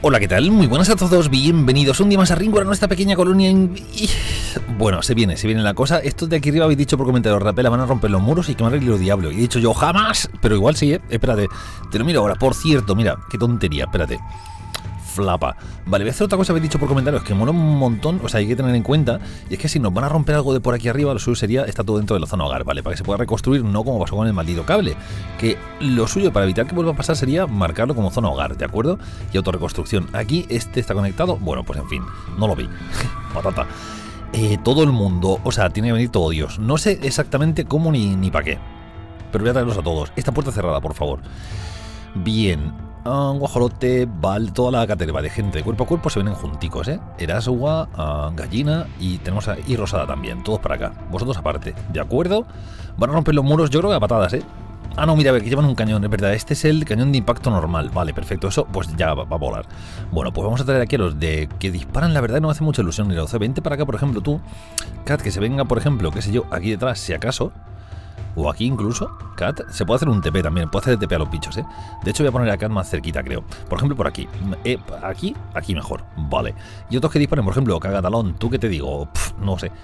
Hola, ¿qué tal? Muy buenas a todos, bienvenidos un día más a Ringworld, a nuestra pequeña colonia Bueno, se viene la cosa. Estos de aquí arriba habéis dicho por comentarios, Rapela, van a romper los muros y que me arregle los diablos. Y he dicho yo, jamás, pero igual sí, espérate, te lo miro ahora, por cierto, mira, qué tontería, espérate. Flapa. Vale, voy a hacer otra cosa que habéis dicho por comentarios que mola un montón, o sea, hay que tener en cuenta, y es que si nos van a romper algo de por aquí arriba, lo suyo sería, está todo dentro de la zona hogar, ¿vale? Para que se pueda reconstruir, no como pasó con el maldito cable, que lo suyo para evitar que vuelva a pasar sería marcarlo como zona hogar, ¿de acuerdo? Y autorreconstrucción. Aquí este está conectado, bueno, pues en fin, no lo vi. Patata. Todo el mundo, o sea, tiene que venir todo Dios. No sé exactamente cómo ni para qué, pero voy a traerlos a todos. Esta puerta cerrada, por favor. Bien. Guajolote, Val, toda la caterva de gente de cuerpo a cuerpo se vienen junticos, Erasua, Gallina y tenemos y Rosada también, todos para acá, vosotros aparte, ¿de acuerdo? Van a romper los muros, yo creo que a patadas, Ah, no, mira, a ver, que llevan un cañón, es verdad, este es el cañón de impacto normal, vale, perfecto, eso pues ya va a volar. Bueno, pues vamos a traer aquí a los de que disparan, la verdad no me hace mucha ilusión, ni lo sé, vente para acá, por ejemplo, tú, Cat, que se venga, por ejemplo, qué sé yo, aquí detrás, si acaso. O aquí incluso, Cat, se puede hacer un TP también, puede hacer el TP a los bichos, De hecho voy a poner a Cat más cerquita, creo. Por ejemplo, por aquí. Aquí mejor, vale. Y otros que disparen, por ejemplo, Cagatalón, ¿tú qué te digo? No sé.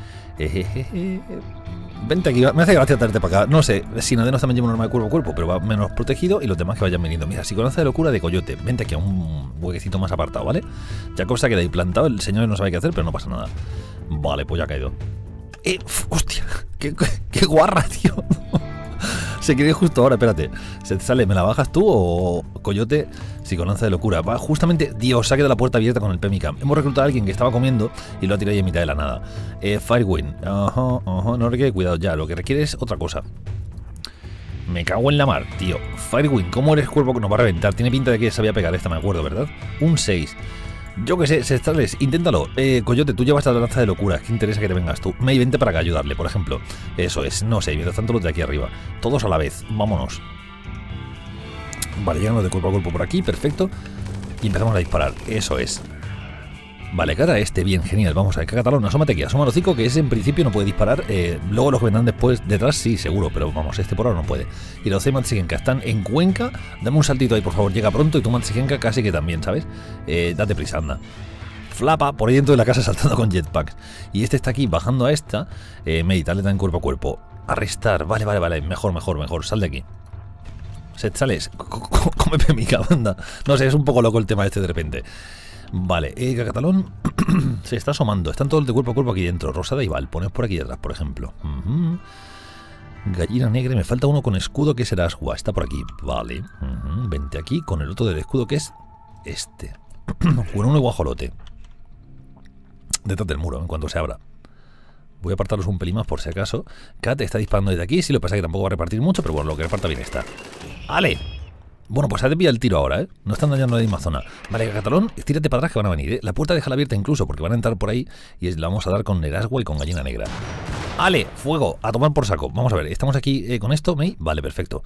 Vente aquí, me hace gracia traerte para acá. No sé, si nadie nos también lleva un arma de cuerpo a cuerpo, pero va menos protegido y los demás que vayan viniendo. Mira, si conoce de locura de Coyote, vente aquí a un huequecito más apartado, ¿vale? Ya cosa queda ahí plantado, el señor no sabe qué hacer, pero no pasa nada. Vale, pues ya ha caído. Hostia, qué guarra, tío. Se quiere justo ahora, espérate. ¿Se te sale? ¿Me la bajas tú o Coyote? Si con lanza de locura. Va, justamente, Dios, se ha quedado la puerta abierta con el Pemicam. Hemos reclutado a alguien que estaba comiendo y lo ha tirado ahí en mitad de la nada. Firewind. No requiere cuidado ya. Lo que requiere es otra cosa. Me cago en la mar, tío. Firewind, ¿cómo eres cuerpo que nos va a reventar? Tiene pinta de que sabía pegar esta, me acuerdo, ¿verdad? Un 6. Yo que sé, Sestrales, inténtalo. Coyote, tú llevas la lanza de locura. ¿Qué interesa que te vengas tú? May, vente para acá a ayudarle, por ejemplo. Eso es, no sé, mientras tanto los de aquí arriba. Todos a la vez, vámonos. Vale, llegan los de cuerpo a cuerpo por aquí, perfecto. Y empezamos a disparar, eso es. Vale, cara bien, genial. Vamos a ver, Cacatalón, asómate aquí, asoma el hocico, que ese en principio no puede disparar. Luego los que vendrán después, detrás sí, seguro, pero vamos, este por ahora no puede. Y los de Matsigenka están en Cuenca. Dame un saltito ahí, por favor, llega pronto. Y tú, Matsigenka, casi que también, ¿sabes? Date prisa, anda. Flapa por ahí dentro de la casa saltando con jetpacks. Y este está aquí bajando a esta. Meditarle también cuerpo a cuerpo. Arrestar, vale, mejor, sal de aquí. Sales, come pemica, banda. No sé, es un poco loco el tema este de repente. Vale, Cacatalón se está asomando. Están todos de cuerpo a cuerpo aquí dentro. Rosada y Val, poneos por aquí detrás, por ejemplo. Gallina negra, me falta uno con escudo que será Asgua. Está por aquí, vale. Vente aquí con el otro del escudo que es este. Con uno y guajolote. Detrás del muro, en cuanto se abra. Voy a apartarlos un pelín más por si acaso. Cat está disparando desde aquí. Si lo que pasa es que tampoco va a repartir mucho, pero bueno, lo que reparta bien está. ¡Ale! Bueno, pues ha de pillar el tiro ahora, No están dañando la misma zona. Vale, Cacatalón, tírate para atrás que van a venir, La puerta déjala abierta incluso, porque van a entrar por ahí y la vamos a dar con Eraswa y con Gallina Negra. ¡Ale! ¡Fuego! A tomar por saco. Vamos a ver, ¿estamos aquí con esto, May? Vale, perfecto.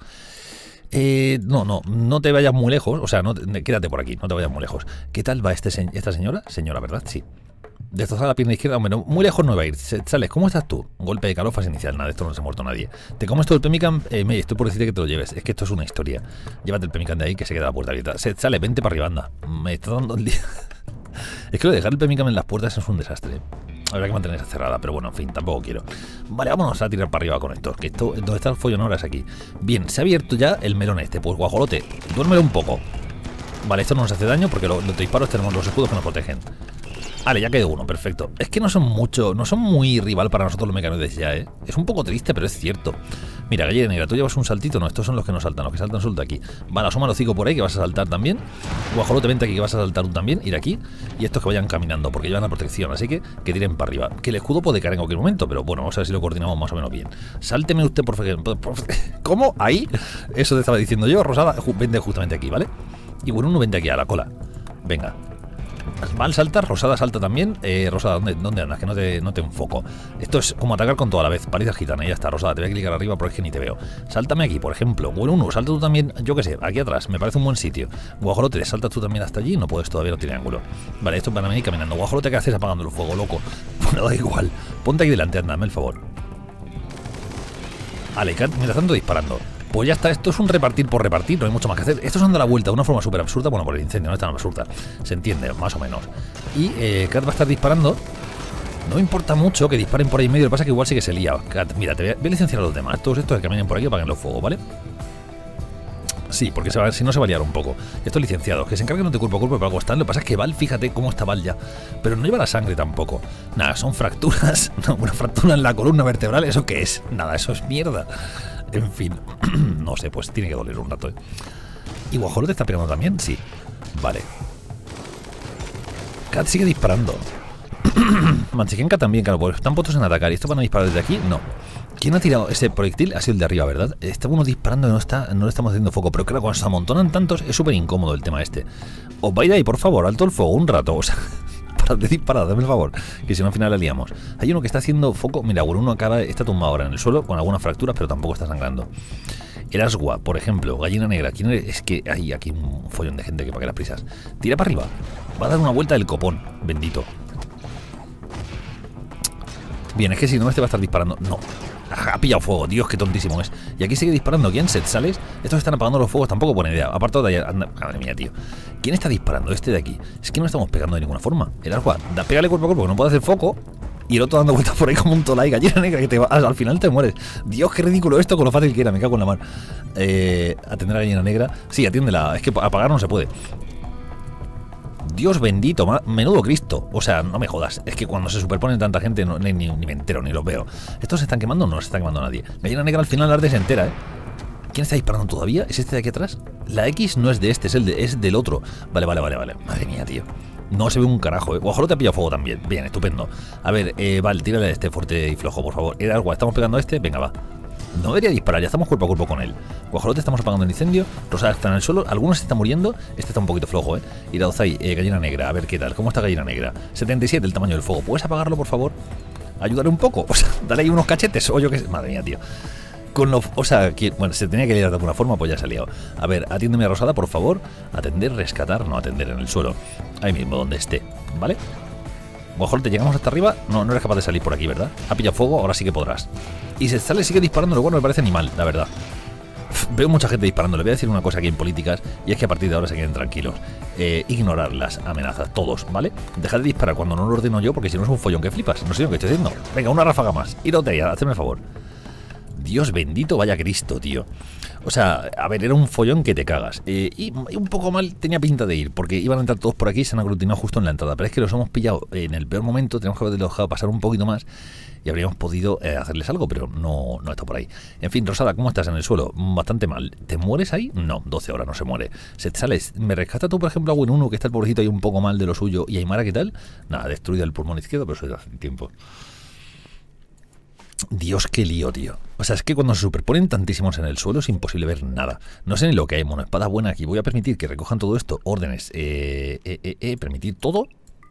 No te vayas muy lejos. O sea, quédate por aquí, no te vayas muy lejos. ¿Qué tal va esta señora? Señora, ¿verdad? Sí. Destrozar la pierna izquierda, hombre, muy lejos no va a ir. Sales, ¿cómo estás tú? Golpe de calor, fase inicial, nada, de esto no se ha muerto nadie. ¿Te comes todo el Pemicam? May, estoy por decirte que te lo lleves. Es que esto es una historia. Llévate el Pemicam de ahí que se queda la puerta abierta. Sale, vente para arriba, anda. Me está dando el día. Es que lo de dejar el Pemicam en las puertas es un desastre. Habrá que mantenerse cerrada, pero bueno, en fin, tampoco quiero. Vale, vámonos a tirar para arriba con esto. Que esto, donde está el follón ahora es aquí. Bien, se ha abierto ya el melón este. Pues guajolote, duérmelo un poco. Vale, esto no nos hace daño porque los disparos tenemos los escudos que nos protegen. Vale, ya quedó uno, perfecto. Es que no son muy rival para nosotros los mecanoides ya, Es un poco triste, pero es cierto. Mira, Gallina Negra, ¿tú llevas un saltito? No, estos son los que no saltan, los que saltan solo de aquí. Vale, asoma el hocico por ahí, que vas a saltar también. Guajolote, vente aquí, que vas a saltar tú también, ir aquí. Y estos que vayan caminando, porque llevan la protección, así que tiren para arriba. Que el escudo puede caer en cualquier momento, pero bueno, vamos a ver si lo coordinamos más o menos bien. Sálteme usted, por favor. ¿Cómo? ¿Ahí? Eso te estaba diciendo yo, Rosada, vente justamente aquí, ¿vale? Y bueno, uno vente aquí a la cola. Venga. Val salta, Rosada salta también. Rosada, ¿dónde andas? Que no te enfoco. Esto es como atacar con toda la vez. Paliza gitana, y ya está. Rosada, te voy a clicar arriba porque es que ni te veo. Sáltame aquí, por ejemplo. Bueno, uno, salta tú también, yo qué sé, aquí atrás. Me parece un buen sitio. Guajolote, saltas tú también hasta allí. No puedes todavía, no tiene ángulo. Vale, estos van a venir caminando. Guajolote, ¿qué haces apagando el fuego, loco? Bueno, da igual. Ponte aquí delante, anda, hazme el favor. Vale, mientras tanto disparando. Pues ya está, esto es un repartir por repartir, no hay mucho más que hacer. Esto es dando la vuelta de una forma súper absurda, bueno, por el incendio, no es tan absurda, se entiende, más o menos. Y Cat va a estar disparando. No me importa mucho que disparen por ahí en medio, lo que pasa es que igual sí que se lía. Cat, mira, voy a licenciar a los demás, todos estos que caminen por aquí apaguen los fuegos, ¿vale? Sí, porque si no se va a liar un poco. Estos licenciados, que se encarguen de cuerpo a cuerpo para algo están. Lo que pasa es que Val, fíjate cómo está Val ya. Pero no lleva la sangre tampoco. Nada, son fracturas. No, una fractura en la columna vertebral, ¿eso qué es? Nada, eso es mierda. En fin, no sé, pues tiene que doler un rato, ¿eh? ¿Y Guajolote está pegando también? Sí. Vale. Cat sigue disparando. Manchikenka también, claro, pues están puestos en atacar. ¿Y esto van a disparar desde aquí? No. ¿Quién ha tirado ese proyectil? Ha sido el de arriba, ¿verdad? Está uno disparando y no le estamos haciendo foco. Pero claro, cuando se amontonan tantos es súper incómodo el tema este. Os vais de ahí, por favor, alto el fuego un rato. O sea, parad de disparar, dame el favor. Que si no al final la liamos. Hay uno que está haciendo foco. Mira, uno está tumbado ahora en el suelo con algunas fracturas, pero tampoco está sangrando. Erasgua, por ejemplo, gallina negra. ¿Quién es? Es que hay aquí un follón de gente que pague las prisas. Tira para arriba. Va a dar una vuelta del copón, bendito. Bien, es que si no este va a estar disparando. No. Ha pillado fuego, Dios, qué tontísimo es. Y aquí sigue disparando. ¿Quién? ¿Sales? Estos están apagando los fuegos, tampoco buena idea. Apartado de allá. Anda, madre mía, tío. ¿Quién está disparando? Este de aquí. Es que no estamos pegando de ninguna forma. El agua, pégale cuerpo a cuerpo, que no puede hacer foco. Y el otro dando vueltas por ahí como un tolai, gallina negra, que al final te mueres. Dios, qué ridículo esto con lo fácil que era, me cago en la mar. Atender a gallina negra. Sí, atiéndela. Es que apagar no se puede. Dios bendito, menudo Cristo. O sea, no me jodas. Es que cuando se superponen tanta gente ni me entero, ni los veo. ¿Estos se están quemando o no se está quemando nadie? Gallina negra al final arde se entera, ¿eh? ¿Quién está disparando todavía? ¿Es este de aquí atrás? La X no es de este, es del otro. Vale. Madre mía, tío. No se ve un carajo, ¿eh? Guajolote ha pillado fuego también. Bien, estupendo. A ver, Val, tírale a este fuerte y flojo, por favor. Era algo, estamos pegando a este. Venga, va. No debería disparar, ya estamos cuerpo a cuerpo con él. Guajolote estamos apagando el incendio. Rosada está en el suelo, algunos se están muriendo. Este está un poquito flojo, Y Rauzai, gallina negra, a ver qué tal. ¿Cómo está gallina negra? 77 el tamaño del fuego. ¿Puedes apagarlo, por favor? Ayudarle un poco. O sea, dale ahí unos cachetes. O yo qué sé. Madre mía, tío. O sea, bueno, se tenía que liar de alguna forma, pues ya se ha liado. A ver, atiéndeme a Rosada, por favor. Atender, rescatar, no atender en el suelo. Ahí mismo, donde esté, ¿vale? Guajolote, llegamos hasta arriba. No eres capaz de salir por aquí, ¿verdad? Ha pillado fuego, ahora sí que podrás. Y se sale, sigue disparando, lo cual me parece animal, la verdad. Veo mucha gente disparando. Le voy a decir una cosa aquí en políticas, y es que a partir de ahora se queden tranquilos. Ignorar las amenazas, todos, ¿vale? Dejad de disparar cuando no lo ordeno yo, porque si no es un follón que flipas. No sé lo que estoy haciendo. Venga, una ráfaga más. Iros de ahí, hacedme el favor. Dios bendito, vaya Cristo, tío. O sea, a ver, era un follón que te cagas. Y un poco mal tenía pinta de ir, porque iban a entrar todos por aquí y se han aglutinado justo en la entrada. Pero es que los hemos pillado en el peor momento, tenemos que haberlos dejado pasar un poquito más y habríamos podido hacerles algo, pero no está por ahí. En fin, Rosada, ¿cómo estás en el suelo? Bastante mal. ¿Te mueres ahí? No, 12 horas, no se muere. Se te sales. ¿Me rescata tú, por ejemplo, a Win1, que está el pobrecito ahí un poco mal de lo suyo? ¿Y Aymara qué tal? Nada, destruido el pulmón izquierdo, pero eso ya hace tiempo. Dios, qué lío, tío. O sea, es que cuando se superponen tantísimos en el suelo es imposible ver nada. No sé ni lo que hay, monoespada buena aquí. Voy a permitir que recojan todo esto. Órdenes. Permitir todo.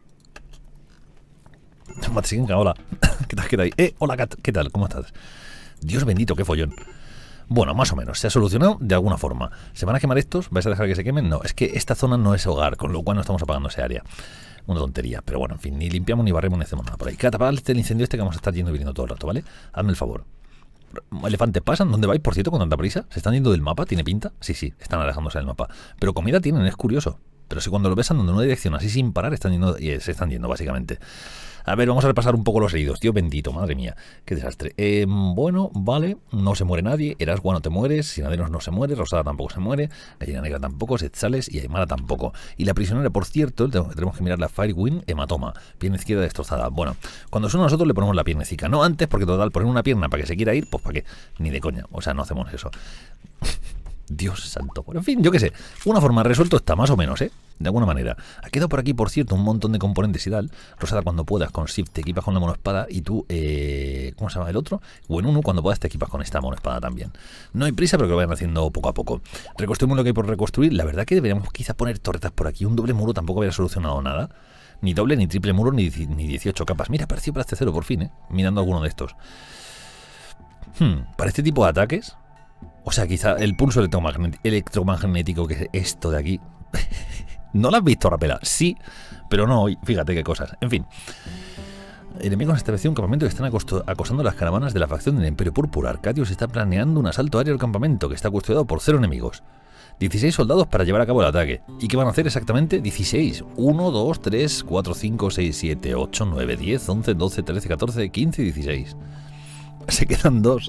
Matsinga, hola. ¿Qué tal? ¿Qué tal? Hola, Kat. ¿Qué tal? ¿Cómo estás? Dios bendito, qué follón. Bueno, más o menos. Se ha solucionado de alguna forma. ¿Se van a quemar estos? ¿Vais a dejar que se quemen? No, es que esta zona no es hogar, con lo cual no estamos apagando ese área. Una tontería, pero bueno, en fin, ni limpiamos ni barremos ni hacemos nada por ahí. Cat, apaga el incendio este que vamos a estar yendo y viniendo todo el rato, ¿vale? Hazme el favor. ¿Elefantes pasan? ¿Dónde vais, por cierto, con tanta prisa? ¿Se están yendo del mapa? ¿Tiene pinta? Sí, están alejándose del mapa. Pero comida tienen, es curioso. Pero si cuando lo ves andando en una dirección así sin parar, se están yendo, básicamente. A ver, vamos a repasar un poco los heridos. Dios bendito, madre mía, qué desastre. Bueno, vale, no se muere nadie. Erasgua no te mueres, Sinaderos no se muere, Rosada tampoco se muere, Gallina negra tampoco, Setzales y Aymara tampoco. Y la prisionera, por cierto, tenemos que mirar la Firewind, hematoma, pierna izquierda destrozada. Bueno, cuando son nosotros le ponemos la piernecica, no antes, porque total, poner una pierna para que se quiera ir, pues para qué, ni de coña, o sea, no hacemos eso. Dios santo. Bueno, en fin, yo qué sé. Una forma resuelto está, más o menos, De alguna manera. Ha quedado por aquí, por cierto, un montón de componentes y tal. Rosada, cuando puedas, con Shift te equipas con la monoespada. Y tú, ¿cómo se llama el otro? Win1, cuando puedas, te equipas con esta monoespada también. No hay prisa, pero que lo vayan haciendo poco a poco. Reconstruimos lo que hay por reconstruir. La verdad que deberíamos quizá poner torretas por aquí. Un doble muro tampoco habría solucionado nada. Ni doble, ni triple muro, ni 18 capas. Mira, apareció para este cero por fin, Mirando alguno de estos. Para este tipo de ataques... O sea, quizá el pulso electromagnético, que es esto de aquí. ¿No lo has visto, Rapela? Sí, pero no hoy. Fíjate qué cosas. En fin. Enemigos han establecido un campamento que están acosando las caravanas de la facción del Imperio Púrpura. Arcadius está planeando un asalto aéreo al campamento que está custodiado por 0 enemigos. 16 soldados para llevar a cabo el ataque. ¿Y qué van a hacer exactamente? 16. 1, 2, 3, 4, 5, 6, 7, 8, 9, 10, 11, 12, 13, 14, 15 y 16. Se quedan 2.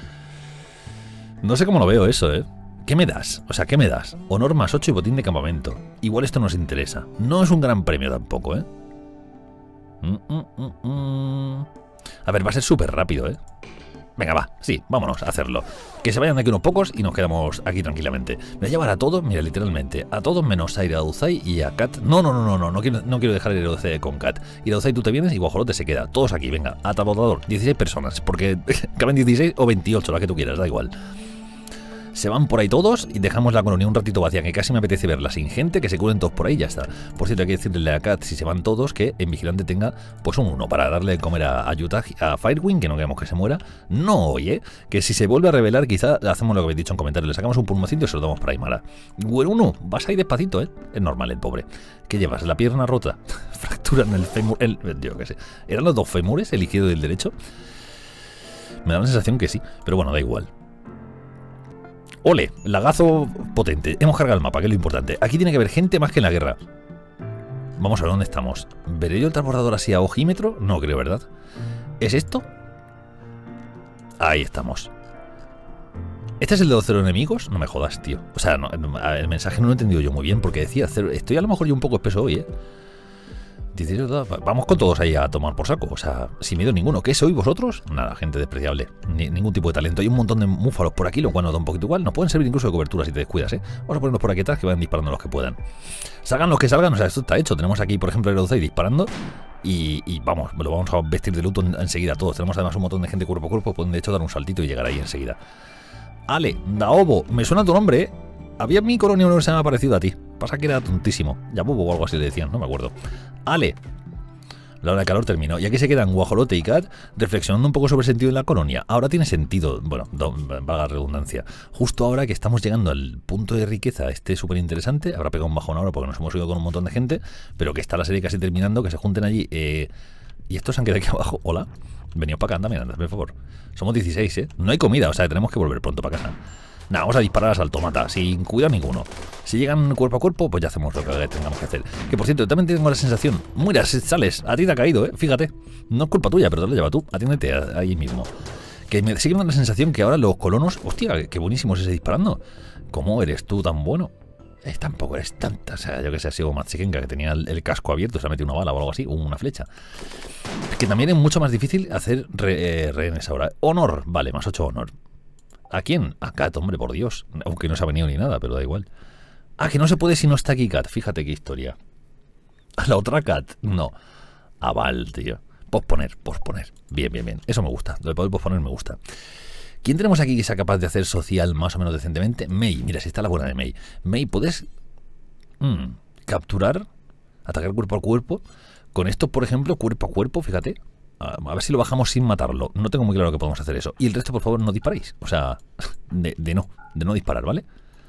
No sé cómo lo veo eso, ¿eh? ¿Qué me das? O sea, ¿qué me das? Honor más 8 y botín de campamento. Igual esto nos interesa. No es un gran premio tampoco, ¿eh? A ver, va a ser súper rápido, ¿eh? Venga, va, sí, vámonos a hacerlo. Que se vayan de aquí unos pocos y nos quedamos aquí tranquilamente. Me voy a llevar a todos, mira, literalmente. A todos menos a Irauduzai y a Kat. No quiero dejar a Irauduzai con Kat. Irauduzai, tú te vienes y Guajolote se queda. Todos aquí, venga, atabotador. 16 personas, porque caben 16 o 28, la que tú quieras, da igual. Se van por ahí todos y dejamos la colonia un ratito vacía, que casi me apetece verla sin gente, que se curen todos por ahí y ya está. Por cierto, hay que decirle a Kat, si se van todos, que en vigilante tenga pues un 1 para darle de comer a Utah, a Firewing, que no queremos que se muera. No hoy, que si se vuelve a revelar, quizá hacemos lo que habéis dicho en comentarios, le sacamos un pulmocito y se lo damos para Aymara. Bueno, uno, vas ahí despacito, es normal el pobre. ¿Qué llevas? ¿La pierna rota? Fractura en el fémur, yo qué sé. ¿Eran los dos fémures, el izquierdo y el derecho? Me da la sensación que sí, pero bueno, da igual. Ole, lagazo potente. Hemos cargado el mapa, que es lo importante. Aquí tiene que haber gente más que en la guerra. Vamos a ver dónde estamos. ¿Veré yo el transbordador así a ojímetro? No creo, ¿verdad? ¿Es esto? Ahí estamos. ¿Este es el de los 0 enemigos? No me jodas, tío. O sea, no, el mensaje no lo he entendido yo muy bien, porque decía 0. Estoy a lo mejor yo un poco espeso hoy, Vamos con todos ahí a tomar por saco. O sea, sin miedo ninguno. ¿Qué sois vosotros? Nada, gente despreciable. Ningún tipo de talento. Hay un montón de múfalos por aquí, lo cual nos da un poquito igual. Nos pueden servir incluso de cobertura si te descuidas, Vamos a ponernos por aquí atrás que vayan disparando los que puedan. Salgan los que salgan. O sea, esto está hecho. Tenemos aquí, por ejemplo, el Irauduzai disparando. Y vamos, lo vamos a vestir de luto enseguida todos. Tenemos además un montón de gente cuerpo a cuerpo. Pueden de hecho dar un saltito y llegar ahí enseguida. Ale, Daobo, me suena tu nombre, Había en mi colonia uno que se me ha parecido a ti. Pasa que era tontísimo. Yabubo o algo así le decían, no me acuerdo. Ale. La hora de calor terminó. Y aquí se quedan Guajolote y Kat reflexionando un poco sobre el sentido de la colonia. Ahora tiene sentido, bueno, vaga redundancia. Justo ahora que estamos llegando al punto de riqueza, súper interesante. Habrá pegado un bajón ahora porque nos hemos ido con un montón de gente. Pero que está la serie casi terminando, que se junten allí. Y estos se han quedado aquí abajo. Hola. Venidos para acá, anda, mirad, por favor. Somos 16, No hay comida, o sea, tenemos que volver pronto para casa. Nada, vamos a disparar a saltomata, sin cuidado ninguno. Si llegan cuerpo a cuerpo, pues ya hacemos lo que tengamos que hacer. Que por cierto, yo también tengo la sensación. Mira, sales, a ti te ha caído, Fíjate. No es culpa tuya, pero te lo lleva tú. Atiéndete ahí mismo. Que me sigue dando la sensación que ahora los colonos. Hostia, qué buenísimo es ese disparando. ¿Cómo eres tú tan bueno? Tampoco eres tanta. O sea, yo que sé, ha sido Matsikenka, que tenía el casco abierto, se ha metido una bala o algo así, o una flecha. Que también es mucho más difícil hacer rehenes ahora. Honor, vale, más 8 honor. ¿A quién? A Kat, hombre, por Dios. Aunque no se ha venido ni nada, pero da igual. Ah, que no se puede si no está aquí Kat. Fíjate qué historia. ¿A la otra Kat? No. A Val, tío. Posponer. Bien. Eso me gusta. Lo de poder posponer me gusta. ¿Quién tenemos aquí que sea capaz de hacer social más o menos decentemente? May. Mira, si está la buena de May. May, ¿puedes capturar? Atacar cuerpo a cuerpo. Con esto, por ejemplo, cuerpo a cuerpo, fíjate. A ver si lo bajamos sin matarlo. No tengo muy claro que podemos hacer eso. Y el resto, por favor, no disparéis. O sea, de no disparar, ¿vale?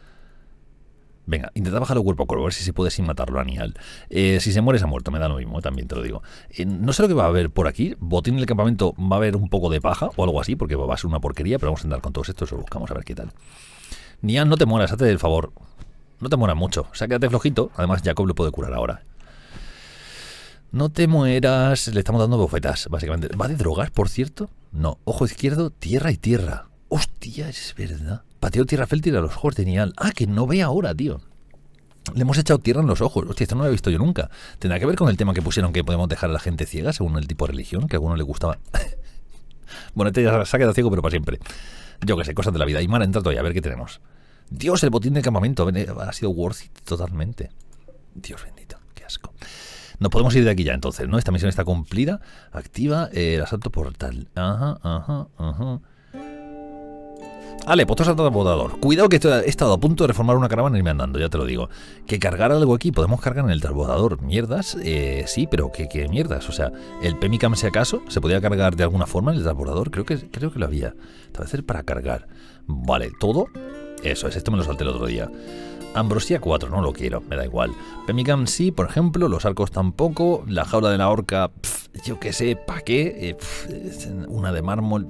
Venga, intentad bajarlo cuerpo a cuerpo, a ver si se puede sin matarlo a Nial. Si se muere, se ha muerto, me da lo mismo, también te lo digo. No sé lo que va a haber por aquí. Botín en el campamento va a haber un poco de paja o algo así, porque va a ser una porquería, pero vamos a andar con todos estos, lo buscamos a ver qué tal. Nial, no te mueras, hazte el favor. No te mueras mucho, o sea, quédate flojito. Además, Jacob lo puede curar ahora. No te mueras, le estamos dando bofetas, básicamente. ¿Va de drogas, por cierto? No, ojo izquierdo, tierra y tierra. Hostia, es verdad. Pateo tierra fértil a los ojos de Nial. Ah, que no ve ahora, tío. Le hemos echado tierra en los ojos. Hostia, esto no lo había visto yo nunca. ¿Tendrá que ver con el tema que pusieron que podemos dejar a la gente ciega según el tipo de religión? Que a alguno le gustaba. Bueno, este ya se ha quedado ciego, pero para siempre. Yo qué sé, cosas de la vida. Y Mara, entra todavía, a ver qué tenemos. Dios, el botín del campamento. Ha sido worth it totalmente. Dios bendito, qué asco. No podemos ir de aquí ya, entonces, ¿no? Esta misión está cumplida. Activa el asalto portal. Ajá. Vale, pues salto de transbordador. Cuidado que he estado a punto de reformar una caravana y me andando, ya te lo digo. Que cargar algo aquí, podemos cargar en el transbordador. ¿Mierdas? Sí, pero ¿qué mierdas? O sea, el Pemicam, si acaso, ¿se podía cargar de alguna forma en el transbordador? Creo que lo había. Te va a hacer para cargar. Vale, todo. Eso es, esto me lo salté el otro día. Ambrosía 4, no lo quiero, me da igual. Pemicam sí, por ejemplo, los arcos tampoco. La jaula de la horca, Yo qué sé, ¿para qué? Una de mármol.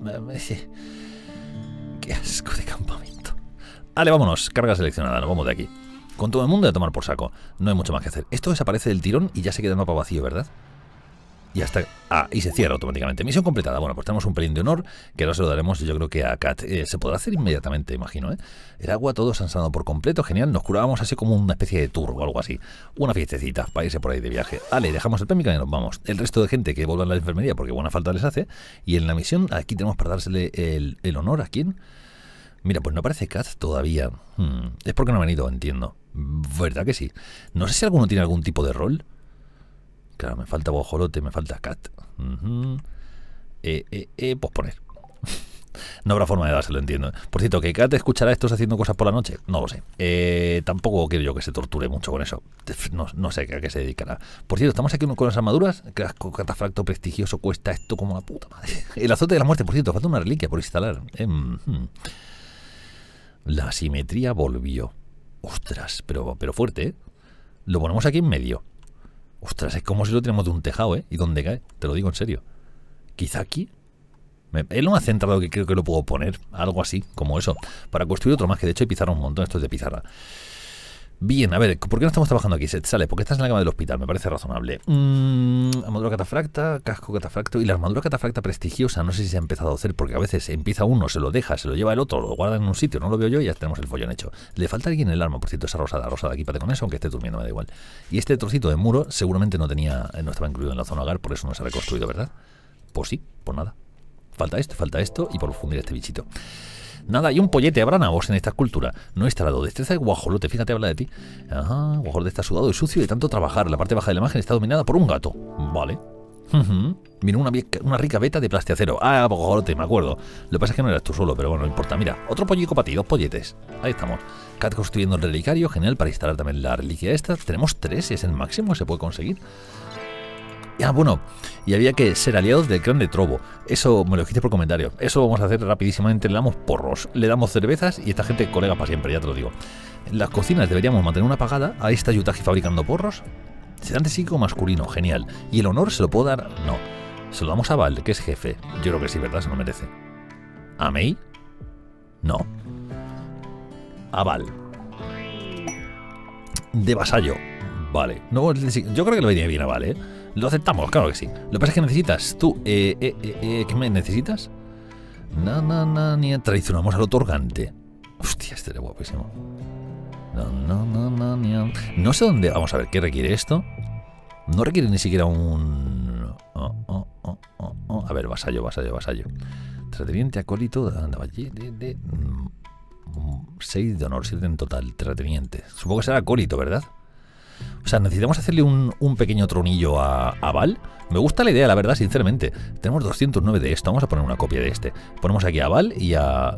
Qué asco de campamento. Vale, vámonos. Carga seleccionada. Nos vamos de aquí. Con todo el mundo a tomar por saco. No hay mucho más que hacer. Esto desaparece del tirón y ya se queda el mapa vacío, ¿verdad? Y hasta... Ah, y se cierra automáticamente. Misión completada. Bueno, pues tenemos un pelín de honor, que ahora se lo daremos, yo creo que a Kat. Se podrá hacer inmediatamente, imagino, ¿eh? El agua, todo se han sanado por completo, genial. Nos curábamos así como una especie de tour o algo así. Una fiestecita para irse por ahí de viaje. Vale, dejamos el Pemmican y nos vamos. El resto de gente que vuelva a la enfermería porque buena falta les hace. Y en la misión, aquí tenemos para dársele el honor. ¿A quién? Mira, pues no aparece Kat todavía. Es porque no ha venido, entiendo. ¿Verdad que sí? No sé si alguno tiene algún tipo de rol. Claro, me falta Guajolote, me falta Kat. Posponer. No habrá forma de dárselo, entiendo. Por cierto, ¿que Kat escuchará estos haciendo cosas por la noche? No lo sé. Tampoco quiero yo que se torture mucho con eso. No sé a qué se dedicará. Por cierto, estamos aquí con las armaduras. Casco catafracto prestigioso cuesta esto como la puta madre. El azote de la muerte, por cierto, falta una reliquia por instalar. La simetría volvió. Ostras, pero fuerte, ¿eh? Lo ponemos aquí en medio. Ostras, es como si lo tenemos de un tejado, ¿eh? ¿Y dónde cae? Te lo digo en serio. Quizá aquí. Él no me ha centrado que creo que lo puedo poner. Algo así, como eso. Para construir otro más, que de hecho hay pizarra un montón. Esto es de pizarra. Bien, a ver, ¿por qué no estamos trabajando aquí? Se sale, porque estás en la cama del hospital, me parece razonable. Armadura catafracta, casco catafracto. Y la armadura catafracta prestigiosa, no sé si se ha empezado a hacer, porque a veces empieza uno, se lo deja, se lo lleva el otro, lo guarda en un sitio, no lo veo yo y ya tenemos el follón hecho. Le falta alguien el arma, por cierto, esa rosada, equípate con eso, aunque esté durmiendo, me da igual. Y este trocito de muro seguramente no estaba incluido en la zona hogar, por eso no se ha reconstruido, ¿verdad? Pues sí, pues nada. Falta esto y por fundir este bichito. Nada, y un pollete, habrá nabos en esta escultura. No instalado, destreza de guajolote, fíjate, habla de ti. Ajá, guajolote está sudado y sucio de tanto trabajar. La parte baja de la imagen está dominada por un gato. Vale. Mira, una rica veta de plastiacero. Ah, guajolote, me acuerdo. Lo que pasa es que no eras tú solo, pero bueno, no importa. Mira, otro pollico para ti, 2 polletes. Ahí estamos. Kat construyendo el relicario, genial, para instalar también la reliquia esta. Tenemos 3, es el máximo, se puede conseguir. Ah, bueno, y había que ser aliados del clan de Trovo. Eso me lo dijiste por comentario. Eso vamos a hacer rapidísimamente. Le damos porros, le damos cervezas y esta gente colega para siempre, ya te lo digo. En las cocinas deberíamos mantener una apagada. Ahí está Yutagi fabricando porros. Sedante psíquico masculino, genial. ¿Y el honor se lo puedo dar? No. Se lo damos a Val, que es jefe. Yo creo que sí, ¿verdad? Se lo merece. ¿A Mei? No. A Val. De vasallo. Vale. No, yo creo que le venía bien a Val, ¿eh? Lo aceptamos, claro que sí. Lo que pasa es que necesitas tú. ¿Qué me necesitas? Ni traicionamos al otorgante. Hostia, este era guapísimo. No sé dónde. Vamos a ver, ¿qué requiere esto? No requiere ni siquiera un. A ver, vasallo. Trateniente, acólito. 6 de honor, 7 en total. Trateniente. Supongo que será acólito, ¿verdad? O sea, necesitamos hacerle un pequeño tronillo a Val. Me gusta la idea, la verdad, sinceramente. Tenemos 209 de esto. Vamos a poner una copia de este. Ponemos aquí a Val y a...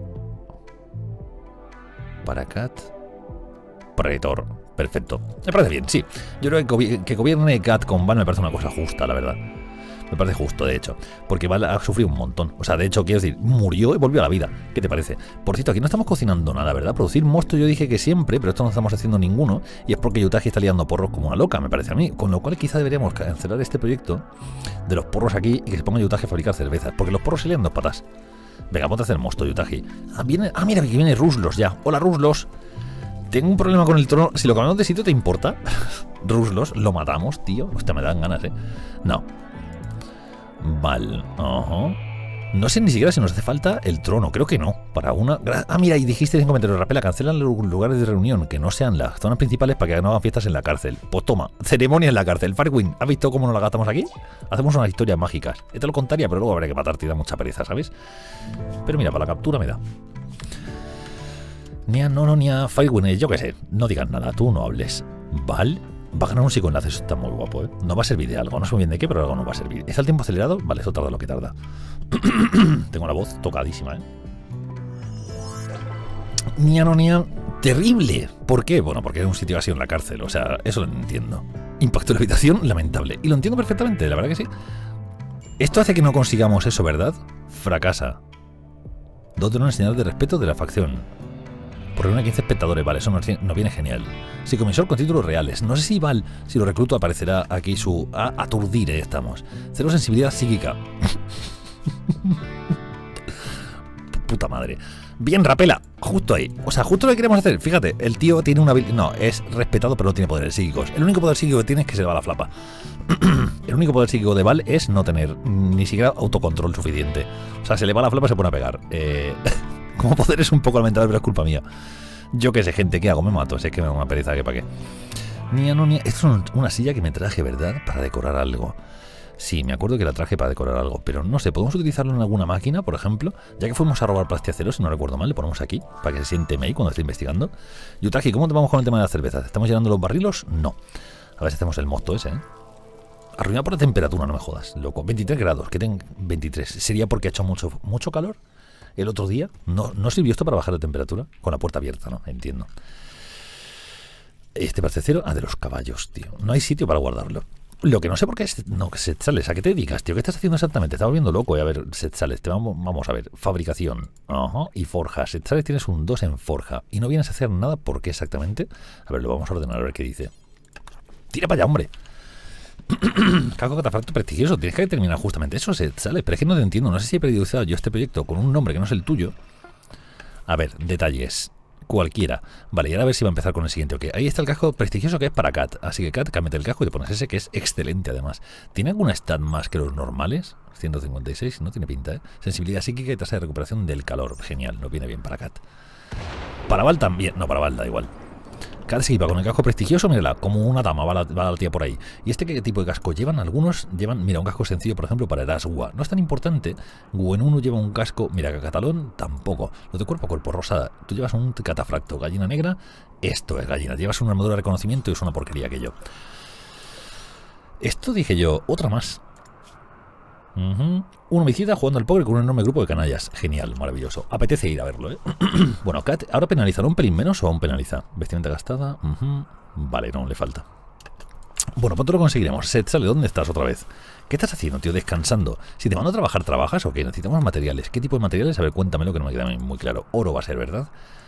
Para Kat. Pretor. Perfecto. Me parece bien, sí. Yo creo que gobierne Kat con Val me parece una cosa justa, la verdad. Me parece justo, de hecho. Porque Val ha sufrido un montón. O sea, de hecho, quiero decir, murió y volvió a la vida. ¿Qué te parece? Por cierto, aquí no estamos cocinando nada, ¿verdad? Producir mosto yo dije que siempre, pero esto no estamos haciendo ninguno. Y es porque Yutagi está liando porros como una loca, me parece a mí. Con lo cual quizá deberíamos cancelar este proyecto de los porros aquí y que se ponga Yutagi a fabricar cervezas. Porque los porros se lian 2 patas. Venga, ponte a hacer mosto, Yutagi. Mira, que viene Ruslos ya. Hola, Ruslos. Tengo un problema con el trono. Si lo cambiamos de sitio, ¿te importa? Ruslos, lo matamos, tío. Hostia, me dan ganas, ¿eh? No. Vale, no sé ni siquiera si nos hace falta el trono, creo que no. Para una... mira, y dijiste en comentarios, Rapela, cancelan los lugares de reunión, que no sean las zonas principales para que no hagan fiestas en la cárcel. Pues toma, ceremonia en la cárcel. Firewind, ¿has visto cómo nos la gastamos aquí? Hacemos unas historias mágicas. Te lo contaría, pero luego habría que matarte y da mucha pereza, ¿sabes? Pero mira, para la captura me da. Ni a Firewind, yo qué sé, no digas nada, tú no hables. ¿Vale? Va a ganar un psicoenlace, eso está muy guapo, ¿eh? No va a servir de algo, no sé muy bien de qué, pero algo no va a servir. ¿Está el tiempo acelerado? Vale, eso tarda lo que tarda. Tengo la voz tocadísima, ¿eh? Terrible. ¿Por qué? Bueno, porque es un sitio así en la cárcel, o sea, eso lo entiendo. Impacto en la habitación, lamentable. Y lo entiendo perfectamente, la verdad que sí. Esto hace que no consigamos eso, ¿verdad? Fracasa. 2 de honor en señal de respeto de la facción. Por reunir a 15 espectadores, vale, eso nos viene genial. Psicomisor con títulos reales. No sé si Val, si lo recluto, aparecerá aquí su... aturdir, estamos. Cero sensibilidad psíquica. Puta madre. Bien, Rapela, justo ahí. O sea, justo lo que queremos hacer. Fíjate, el tío tiene una habilidad... No, es respetado, pero no tiene poderes psíquicos. El único poder psíquico que tiene es que se le va la flapa. El único poder psíquico de Val es no tener ni siquiera autocontrol suficiente. O sea, se le va la flapa y se pone a pegar. Como poder es un poco lamentable, pero es culpa mía. Yo qué sé, gente, ¿qué hago? Me mato. Sé que me da una pereza, que para qué. Esto es una silla que me traje, ¿verdad? Para decorar algo. Sí, me acuerdo que la traje para decorar algo, pero no sé, ¿podemos utilizarlo en alguna máquina, por ejemplo? Ya que fuimos a robar plastiaceros, si no recuerdo mal, le ponemos aquí, para que se siente Mei cuando esté investigando. Yutagi, ¿cómo te vamos con el tema de la cerveza? ¿Estamos llenando los barrilos? No. A ver si hacemos el mosto ese, ¿eh? Arruinado por la temperatura, no me jodas, loco. 23 grados, que tengo 23. ¿Sería porque ha hecho mucho calor el otro día? ¿No sirvió esto para bajar la temperatura? Con la puerta abierta, ¿no? Entiendo. Este plastiacero, de los caballos, tío. No hay sitio para guardarlo. Lo que no sé por qué es... No, Setsales, ¿a qué te dedicas, tío? ¿Qué estás haciendo exactamente? Estaba volviendo loco. A ver, Setsales, vamos a ver. Fabricación. Ajá. Y forja. Setsales tienes un 2 en forja. Y no vienes a hacer nada. ¿Por qué exactamente? A ver, lo vamos a ordenar a ver qué dice. Tira para allá, hombre. Casco catafracto prestigioso. Tienes que terminar justamente eso, Setsales. Pero es que no te entiendo. No sé si he periodizado yo este proyecto con un nombre que no es el tuyo. A ver, detalles. Cualquiera. Vale, y ahora a ver si va a empezar con el siguiente. Ok, ahí está el casco prestigioso que es para Cat. Así que Cat, cámbiate el casco y te pones ese que es excelente además. ¿Tiene alguna stat más que los normales? 156, no tiene pinta, ¿eh? Sensibilidad psíquica y tasa de recuperación del calor. Genial, nos viene bien para Cat. Para Val también. No, para Val da igual. Cat se equipa con el casco prestigioso, mírala, como una dama, va la tía por ahí. ¿Y este qué tipo de casco llevan? Algunos llevan, mira, un casco sencillo, por ejemplo, para Erasgua. No es tan importante. Guenuno lleva un casco, mira, Catalón tampoco. Lo de cuerpo a cuerpo, rosada. Tú llevas un catafracto, gallina negra. Esto es gallina. Llevas una armadura de reconocimiento y es una porquería aquello. Esto dije yo, otra más. Un homicida jugando al póker con un enorme grupo de canallas. Genial, maravilloso. Apetece ir a verlo, ¿eh? Bueno, Cat, ¿ahora penalizará un pelín menos o aún penaliza? Vestimenta gastada. Vale, no, le falta. Bueno, pronto lo conseguiremos. Setsale, ¿dónde estás otra vez? ¿Qué estás haciendo, tío? Descansando. Si te mando a trabajar, ¿trabajas o qué? Necesitamos materiales. ¿Qué tipo de materiales? A ver, cuéntamelo que no me queda muy claro. Oro va a ser, ¿verdad?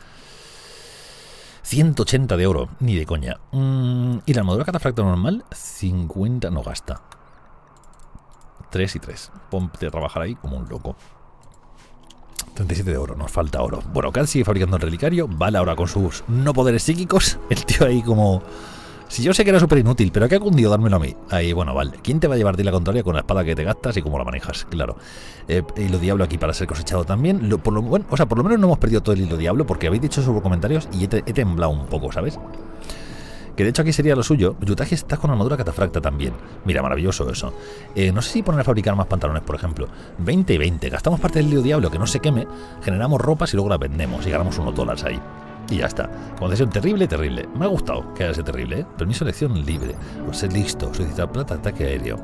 180 de oro. Ni de coña. ¿Y la armadura catafracto normal? 50 no gasta. 3 y 3. Ponte a trabajar ahí como un loco. 37 de oro, nos falta oro. Bueno, Cat sigue fabricando el relicario. Vale, ahora con sus no poderes psíquicos. El tío ahí como... Si yo sé que era súper inútil, pero que ha cundido dármelo a mí. Ahí, bueno, vale. ¿Quién te va a llevar de la contraria con la espada que te gastas y cómo la manejas? Claro. Hilo diablo aquí para ser cosechado también. Por lo menos no hemos perdido todo el hilo diablo porque habéis dicho sobre comentarios y he temblado un poco, ¿sabes? Que de hecho aquí sería lo suyo. Yutagi está con armadura catafracta también. Mira, maravilloso eso. No sé si poner a fabricar más pantalones, por ejemplo. 20 y 20. Gastamos parte del lío diablo que no se queme. Generamos ropas y luego las vendemos. Y ganamos unos dólares ahí. Y ya está. Concesión terrible, terrible. Me ha gustado que haga ese terrible, ¿eh? Permiso de elección libre. Ser listo. Solicitar plata, ataque aéreo.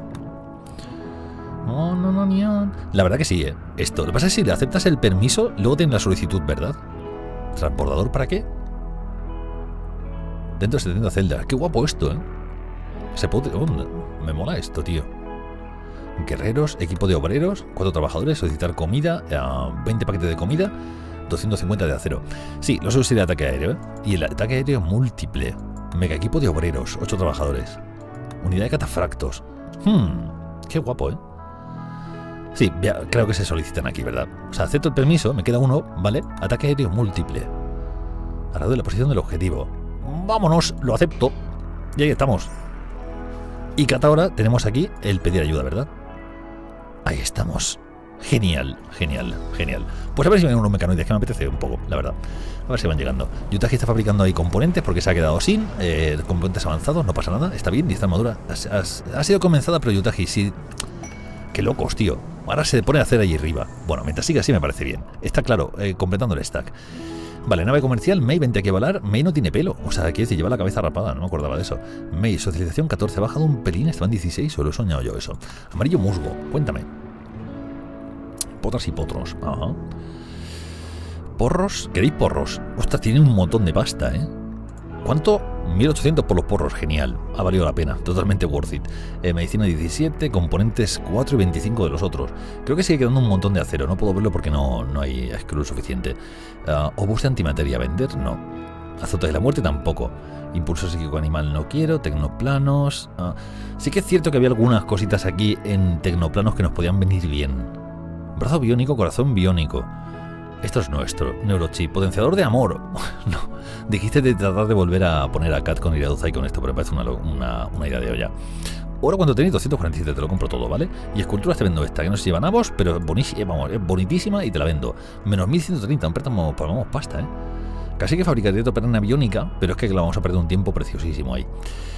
No. La verdad que sí, ¿eh? Esto. Lo que pasa es que si le aceptas el permiso, luego tienes la solicitud, ¿verdad? ¿Transbordador para qué? Dentro de 70 celdas. Qué guapo esto, ¿eh? Se puede... me mola esto, tío. Guerreros, equipo de obreros, 4 trabajadores, solicitar comida, 20 paquetes de comida, 250 de acero. Sí, lo suyo sería ataque aéreo, ¿eh? Y el ataque aéreo múltiple. Mega equipo de obreros, 8 trabajadores. Unidad de catafractos. Qué guapo, ¿eh? Sí, creo que se solicitan aquí, ¿verdad? O sea, acepto el permiso, me queda uno, ¿vale? Ataque aéreo múltiple. Ahora de la posición del objetivo. Vámonos, lo acepto. Y ahí estamos. Y Cat ahora tenemos aquí el pedir ayuda, ¿verdad? Ahí estamos. Genial, genial, genial. Pues a ver si vienen unos mecanoides que me apetece un poco, la verdad. A ver si van llegando. Yutagi está fabricando ahí componentes porque se ha quedado sin componentes avanzados, no pasa nada, está bien. Y esta armadura ha sido comenzada, pero Yutagi sí. Qué locos, tío. Ahora se pone a hacer ahí arriba. Bueno, mientras siga así me parece bien. Está claro, completando el stack. Vale, nave comercial, Mei, vente aquí a volar. Mei no tiene pelo, o sea, quiere decir, lleva la cabeza rapada, no me acordaba de eso. Mei, socialización 14, ha bajado un pelín, estaba en 16, o lo he soñado yo eso. Amarillo musgo, cuéntame. Potras y potros, ajá. Porros, ¿queréis porros? Ostras, tienen un montón de pasta, ¿eh? ¿Cuánto 1800 por los porros, genial. Ha valido la pena, totalmente worth it. Medicina 17, componentes 4 y 25 de los otros. Creo que sigue quedando un montón de acero. No puedo verlo porque no hay scroll suficiente. Obús de antimateria, vender, no. Azote de la muerte tampoco. Impulso psíquico animal no quiero. Tecnoplanos. Sí que es cierto que había algunas cositas aquí en tecnoplanos que nos podían venir bien. Brazo biónico, corazón biónico. Esto es nuestro. Neurochip. Potenciador de amor. No. Dijiste de tratar de volver a poner a Kat con Iraduzai con esto, pero me parece una idea de olla. Ahora cuando tenéis 247 te lo compro todo, ¿vale? Y esculturas te vendo esta, que no se lleva nabos, pero es buenísima, vamos, es bonitísima y te la vendo. Menos 1130, un préstamo, pagamos pasta, ¿eh? Casi que fabricaría otra perna biónica, pero es que la vamos a perder un tiempo preciosísimo ahí.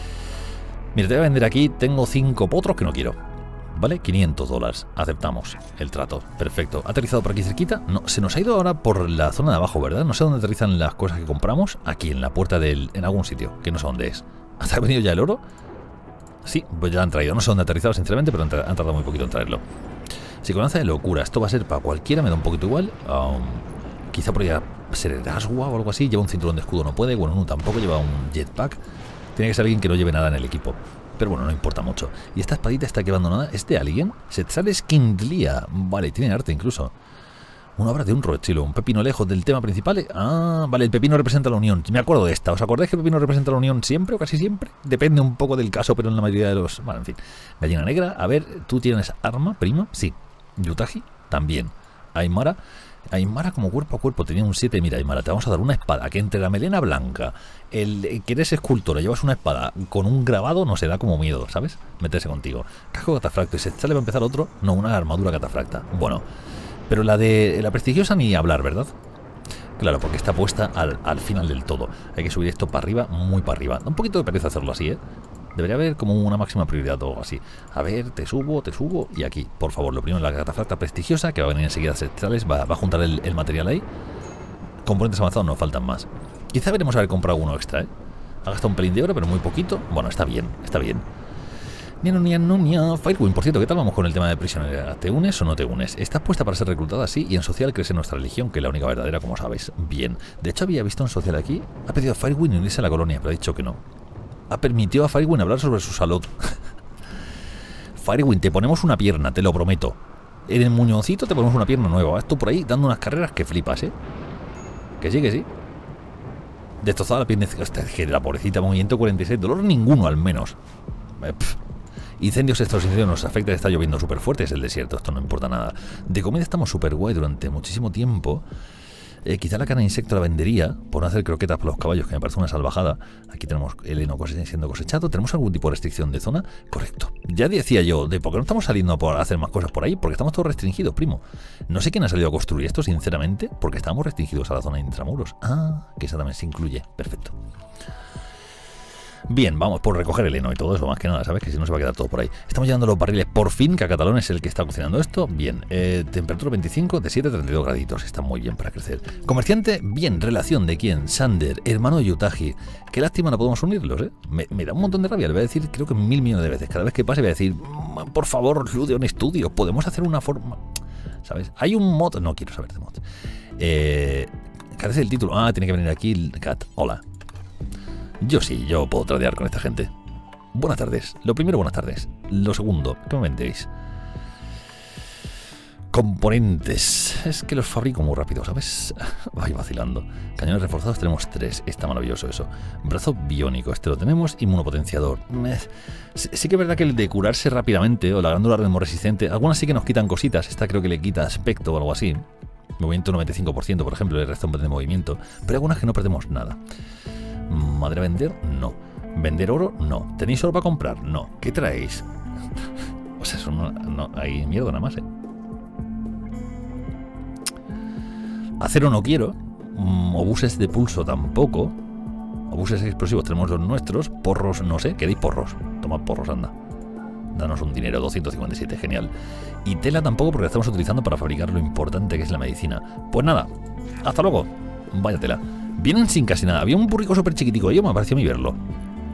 Mira, te voy a vender aquí, tengo 5 potros que no quiero. ¿Vale? $500. Aceptamos el trato. Perfecto. ¿Ha aterrizado por aquí cerquita? No, se nos ha ido ahora por la zona de abajo, ¿verdad? No sé dónde aterrizan las cosas que compramos. Aquí, en la puerta del... en algún sitio, que no sé dónde es. ¿Ha venido ya el oro? Sí, pues ya lo han traído. No sé dónde ha aterrizado, sinceramente, pero han tardado muy poquito en traerlo. Psicolanza de locura. Esto va a ser para cualquiera, me da un poquito igual. Quizá podría ser el Aswa o algo así. Lleva un cinturón de escudo, no puede. Bueno, no, tampoco lleva un jetpack. Tiene que ser alguien que no lleve nada en el equipo. Pero bueno, no importa mucho. ¿Y esta espadita está aquí abandonada? ¿Es de alguien? Se sale Skindlia. Vale, tiene arte incluso. Una obra de un rochilo. Un pepino lejos del tema principal. Ah, vale, el pepino representa la unión. Me acuerdo de esta. ¿Os acordáis que el pepino representa la unión siempre o casi siempre? Depende un poco del caso, pero en la mayoría de los... Bueno, en fin. Gallina negra. A ver, ¿tú tienes arma, prima? Sí. Yutaji, también. Aymara. Aymara como cuerpo a cuerpo tenía un 7. Mira, Aymara, te vamos a dar una espada que entre la melena blanca, el que eres escultora, llevas una espada con un grabado, no se da como miedo, ¿sabes? Meterse contigo. Casco catafracto. ¿Y se sale va a empezar otro? No, una armadura catafracta. Bueno, pero la de la prestigiosa ni hablar, ¿verdad? Claro, porque está puesta al final del todo. Hay que subir esto para arriba, muy para arriba. Da un poquito de pereza hacerlo así, ¿eh? Debería haber como una máxima prioridad o algo así. A ver, te subo y aquí, por favor, lo primero, la catafracta prestigiosa, que va a venir enseguida ancestrales, va a juntar el material ahí. Componentes avanzados no faltan más. Quizá veremos haber comprado uno extra, ¿eh? Ha gastado un pelín de oro, pero muy poquito. Bueno, está bien, está bien. Firewind, por cierto, ¿qué tal vamos con el tema de prisionera? ¿Te unes o no te unes? Estás puesta para ser reclutada, sí, y en social crees en nuestra religión, que es la única verdadera, como sabéis. Bien. De hecho, había visto un social aquí. Ha pedido a Firewind unirse a la colonia, pero ha dicho que no. Ha permitido a Firewind hablar sobre su salud. Firewind, te ponemos una pierna, te lo prometo. En el muñoncito te ponemos una pierna nueva. Vas tú por ahí dando unas carreras que flipas, ¿eh? Que sí, que sí. Destrozada la pierna. Hostia, que la pobrecita, movimiento 46. Dolor ninguno, al menos. Incendios, estos incendios nos afectan. Está lloviendo súper fuerte, es el desierto. Esto no importa nada. De comida estamos súper guay durante muchísimo tiempo. Quizá la carne de insecto la vendería por no hacer croquetas por los caballos, que me parece una salvajada. Aquí tenemos el heno siendo cosechado. ¿Tenemos algún tipo de restricción de zona? Correcto. Ya decía yo, ¿de por qué no estamos saliendo a hacer más cosas por ahí? Porque estamos todos restringidos, primo. No sé quién ha salido a construir esto, sinceramente, porque estamos restringidos a la zona de intramuros. Ah, que esa también se incluye. Perfecto. Bien, vamos por recoger el heno y todo eso, más que nada, ¿sabes? Que si no se va a quedar todo por ahí. Estamos llevando los barriles por fin, que a Catalón es el que está cocinando esto. Bien, temperatura 25, de 7 a 32 graditos. Está muy bien para crecer. Comerciante, bien. Relación de quién? Sander, hermano de Yutaji. Qué lástima no podemos unirlos, ¿eh? Me da un montón de rabia. Le voy a decir, creo que 1000 millones de veces. Cada vez que pase voy a decir, por favor, Ludeon Studios, podemos hacer una forma... ¿Sabes? Hay un mod... No quiero saber de mod. Carece el título. Ah, tiene que venir aquí el Cat. Hola. Yo sí, yo puedo tradear con esta gente. Buenas tardes. Lo primero, buenas tardes. Lo segundo, ¿qué me vendéis? Componentes. Es que los fabrico muy rápido, ¿sabes? Voy vacilando. Cañones reforzados tenemos 3. Está maravilloso eso. Brazo biónico, este lo tenemos. Inmunopotenciador. Sí que es verdad que el de curarse rápidamente o la glándula resistente, algunas sí que nos quitan cositas. Esta creo que le quita aspecto o algo así. Movimiento 95%, por ejemplo, el resto de movimiento. Pero algunas que no perdemos nada. ¿Madre vender? No. ¿Vender oro? No. ¿Tenéis oro para comprar? No. ¿Qué traéis? O sea, eso no hay mierda nada más, ¿eh? Acero no quiero. Obuses de pulso tampoco. Obuses explosivos tenemos los nuestros. Porros, no sé. ¿Queréis porros? Tomad porros, anda. Danos un dinero, 257, genial. Y tela tampoco porque la estamos utilizando para fabricar lo importante que es la medicina. Pues nada, hasta luego. Vaya tela. Vienen sin casi nada. Había un burrico súper chiquitico. Yo me pareció a mí verlo.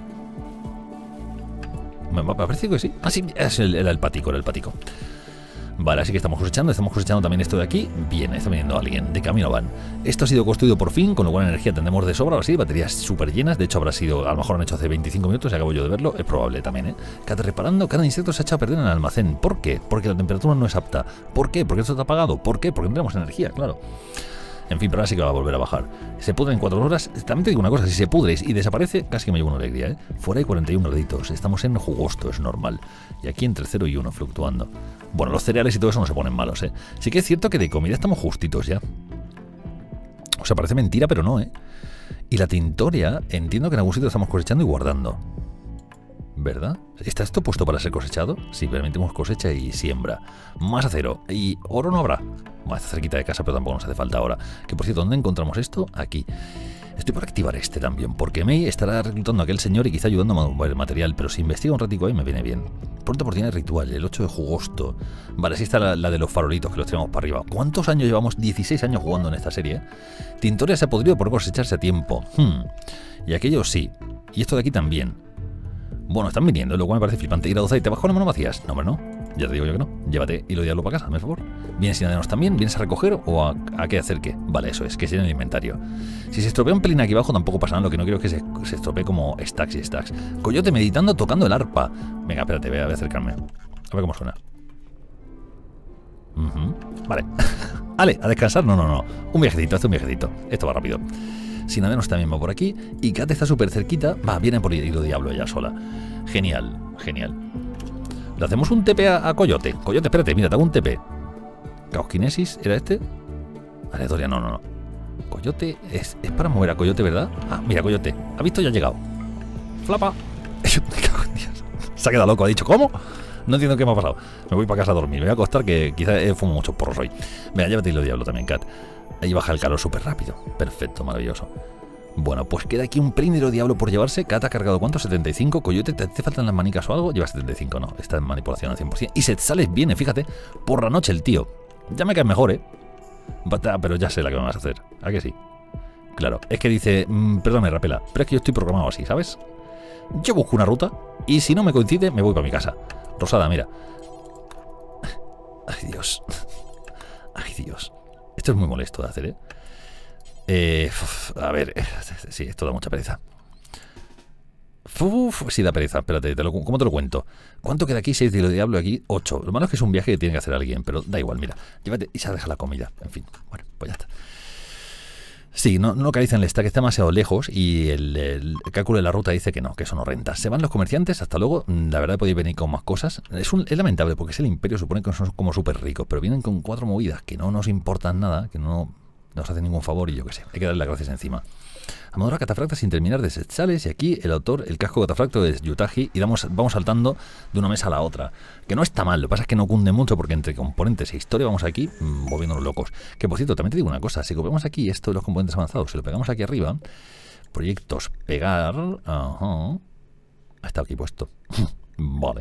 Me pareció que sí. Ah, sí, era el patico, Vale, así que estamos cosechando también esto de aquí. Bien, está viniendo alguien, de camino van. Esto ha sido construido por fin, con lo cual energía tendremos de sobra, así, baterías súper llenas. De hecho, habrá sido, a lo mejor han hecho hace 25 minutos y acabo yo de verlo, es probable también, ¿eh? Cada reparando, cada insecto se ha echado a perder en el almacén. ¿Por qué? Porque la temperatura no es apta. ¿Por qué? Porque esto está apagado. ¿Por qué? Porque no tenemos energía, claro. En fin, pero ahora sí que va a volver a bajar. Se pudre en 4 horas. También te digo una cosa, si se pudre y desaparece, casi que me llevo una alegría, ¿eh? Fuera hay 41 graditos. Estamos en jugosto, es normal. Y aquí entre 0 y 1 fluctuando. Bueno, los cereales y todo eso no se ponen malos, ¿eh? Sí que es cierto que de comida estamos justitos ya. O sea, parece mentira, pero no, ¿eh? Y la tintoria, entiendo que en algún sitio estamos cosechando y guardando. ¿Verdad? ¿Está esto puesto para ser cosechado? Sí, permitimos cosecha y siembra. Más acero. ¿Y oro no habrá? Bueno, está cerquita de casa, pero tampoco nos hace falta ahora. Que por cierto, ¿dónde encontramos esto? Aquí. Estoy por activar este también, porque May estará reclutando a aquel señor y quizá ayudando a mover el material, pero si investiga un ratico ahí me viene bien. Pronta oportunidad de ritual, el 8 de jugosto. Vale, así está la de los farolitos, que los tiramos para arriba. ¿Cuántos años llevamos? 16 años jugando en esta serie, ¿eh? Tintoria se ha podrido por cosecharse a tiempo. Y aquello sí. Y esto de aquí también. Bueno, están viniendo, lo cual me parece flipante. Ir a 12 y te bajo las manos vacías. No, hombre, no. Ya te digo yo que no. Llévate y lo diablo para casa, por favor. ¿Vienes sin adenos también? ¿Vienes a recoger o a qué hacer qué? Vale, eso es, que sea en el inventario. Si se estropea un pelín aquí abajo tampoco pasa nada. Lo que no quiero es que se estropee como stacks y stacks. Coyote meditando tocando el arpa. Venga, espérate, voy a acercarme. A ver cómo suena. Vale. Vale, a descansar. No. Un viajecito, hace un viajecito. Esto va rápido. Sin adenos también va por aquí. Y Kat está súper cerquita. Va, viene por Hilo Diablo ella sola. Genial, genial. Le hacemos un TP a Coyote. Coyote, espérate, mira, te hago un TP. Caosquinesis, ¿era este? Aleatoria, no. Coyote, es para mover a Coyote, ¿verdad? Ah, mira, Coyote. ¿Ha visto? Ya ha llegado. Flapa. Se ha quedado loco, ha dicho, ¿cómo? No entiendo qué me ha pasado. Me voy para casa a dormir. Me voy a acostar que quizás fumo muchos porros hoy. Venga, llévate Hilo Diablo también, Kat. Ahí baja el calor súper rápido. Perfecto, maravilloso. Bueno, pues queda aquí un pelín de Hilo Diablo por llevarse. Kat ha cargado ¿cuánto? 75. Coyote, ¿te faltan las manicas o algo? Lleva 75, no. Está en manipulación al 100%. Y Setzales viene, fíjate. Por la noche el tío. Ya me cae mejor, ¿eh? Pero ya sé la que me vas a hacer. ¿A que sí? Claro. Es que dice, perdóname, Rapela, pero es que yo estoy programado así, ¿sabes? Yo busco una ruta y si no me coincide, me voy para mi casa. Rosada, mira. Ay, Dios. Ay, Dios. Esto es muy molesto de hacer, ¿eh? A ver, sí, esto da mucha pereza. Sí, da pereza, espérate, ¿cómo te lo cuento? ¿Cuánto queda aquí? 6 de Hilo Diablo, aquí 8. Lo malo es que es un viaje que tiene que hacer alguien, pero da igual, mira. Llévate y se deja la comida, en fin. Bueno, pues ya está. Sí, no localiza en el stack, está demasiado lejos y el cálculo de la ruta dice que no, que eso no renta. Se van los comerciantes, hasta luego. La verdad podéis venir con más cosas. Es lamentable porque es el imperio, supone que son como súper ricos, pero vienen con 4 movidas que no nos importan nada, que no nos hacen ningún favor y yo qué sé. Hay que darle las gracias encima. Amadora catafracta sin terminar de Setzales y aquí el autor, el casco catafracto de Yutaji y vamos saltando de una mesa a la otra. Que no está mal, lo que pasa es que no cunde mucho porque entre componentes e historia vamos aquí volviéndonos locos. Que por cierto, también te digo una cosa, si copiamos aquí esto de los componentes avanzados, si lo pegamos aquí arriba, proyectos, pegar, ha estado aquí puesto. Vale.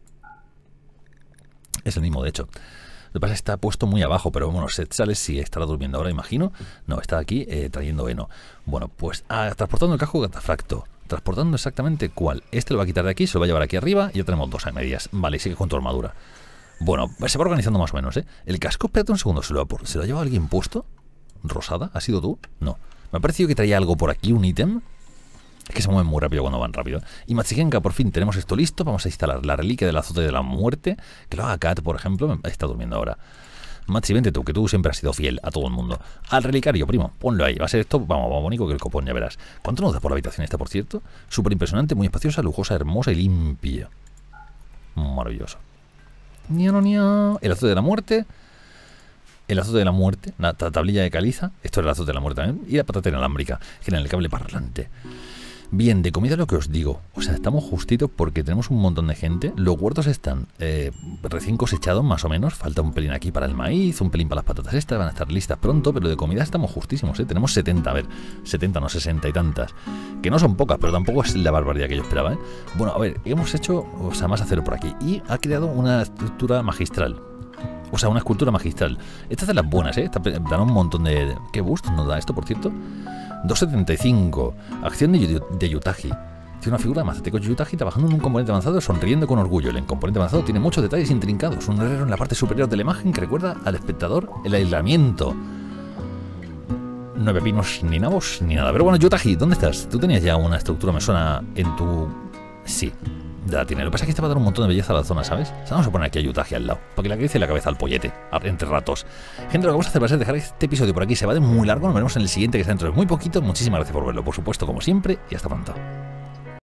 Es el mismo de hecho. Lo que pasa es que está puesto muy abajo, pero bueno, Setzales sí estará durmiendo ahora, imagino. No, está aquí trayendo heno. Bueno, pues transportando el casco catafracto. Transportando exactamente cuál. Este lo va a quitar de aquí, se lo va a llevar aquí arriba y ya tenemos 2 a medias. Vale, y sigue con tu armadura. Bueno, se va organizando más o menos, ¿eh? El casco, espérate un segundo, ¿se lo ha llevado alguien puesto? ¿Rosada? ¿Has sido tú? No. Me ha parecido que traía algo por aquí, un ítem. Es que se mueven muy rápido cuando van rápido. Y Matsigenka, por fin tenemos esto listo. Vamos a instalar la reliquia del azote de la muerte. Que lo haga Kat, por ejemplo. Está durmiendo ahora. Matsi, vente tú, que tú siempre has sido fiel a todo el mundo. Al relicario, primo. Ponlo ahí. Va a ser esto, vamos, bonito que el copón, ya verás. ¿Cuánto nos da por la habitación esta, por cierto? Súper impresionante, muy espaciosa, lujosa, hermosa y limpia. Maravilloso. El azote de la muerte. El azote de la muerte. La tablilla de caliza. Esto es el azote de la muerte también. Y la patata inalámbrica. Que en el cable parlante. Bien, de comida lo que os digo. O sea, estamos justitos porque tenemos un montón de gente. Los huertos están recién cosechados, más o menos. Falta un pelín aquí para el maíz, un pelín para las patatas estas. Van a estar listas pronto, pero de comida estamos justísimos, ¿eh? Tenemos 70, a ver, 70, no 60 y tantas. Que no son pocas, pero tampoco es la barbaridad que yo esperaba, ¿eh? Bueno, a ver, hemos hecho, o sea, más acero por aquí. Y ha creado una estructura magistral. O sea, una escultura magistral. Esta es de las buenas, ¿eh? Dan un montón de... ¿Qué boost nos da esto, por cierto? 275. Acción de Yutaji. Tiene una figura de Mazateko Yutaji trabajando en un componente avanzado sonriendo con orgullo. El componente avanzado tiene muchos detalles intrincados. Un herrero en la parte superior de la imagen que recuerda al espectador el aislamiento. 9 pinos, ni nabos, ni nada. Pero bueno, Yutaji, ¿dónde estás? Tú tenías ya una estructura, me suena, en tu... Sí, ya la tiene. Lo que pasa es que este va a dar un montón de belleza a la zona, ¿sabes? O sea, vamos a poner aquí a Yutaji al lado, para que le acaricie la cabeza al pollete, entre ratos. Gente, lo que vamos a hacer va a ser dejar este episodio por aquí. Se va de muy largo, nos veremos en el siguiente, que está dentro de muy poquito. Muchísimas gracias por verlo, por supuesto, como siempre, y hasta pronto.